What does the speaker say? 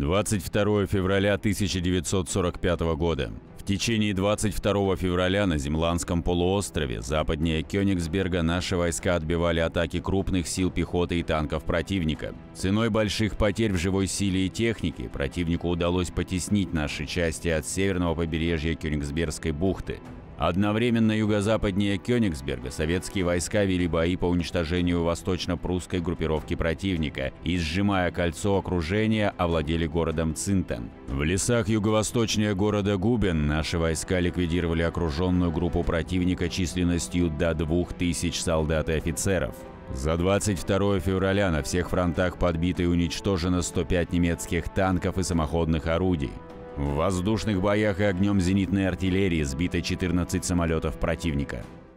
22 февраля 1945 года. В течение 22 февраля на Земландском полуострове, западнее Кёнигсберга, наши войска отбивали атаки крупных сил пехоты и танков противника. Ценой больших потерь в живой силе и технике противнику удалось потеснить наши части от северного побережья Кёнигсбергской бухты. Одновременно юго-западнее Кёнигсберга советские войска вели бои по уничтожению восточно-прусской группировки противника и, сжимая кольцо окружения, овладели городом Цинтен. В лесах юго-восточнее города Губен наши войска ликвидировали окруженную группу противника численностью до 2000 солдат и офицеров. За 22 февраля на всех фронтах подбито и уничтожено 105 немецких танков и самоходных орудий. В воздушных боях и огнем зенитной артиллерии сбито 14 самолетов противника.